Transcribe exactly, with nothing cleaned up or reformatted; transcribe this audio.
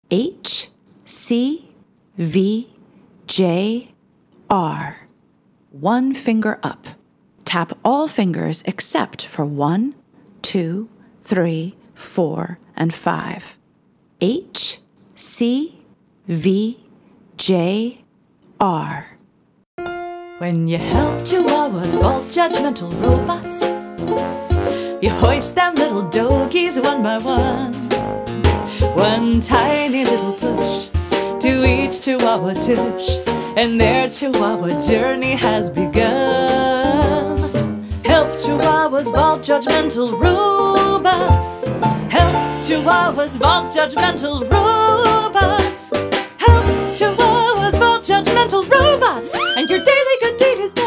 H, C, V, J, R. One finger up. Tap all fingers except for one, two, three, four, and five. H, C, V, J, R. When you help chihuahuas vault judgmental robots, you hoist them little doggies one by one. One tiny little push to each chihuahua tush, and their chihuahua journey has begun. Help chihuahuas vault judgmental robots. Help chihuahuas vault judgmental robots. Help chihuahuas vault judgmental robots, and your daily good deed is done.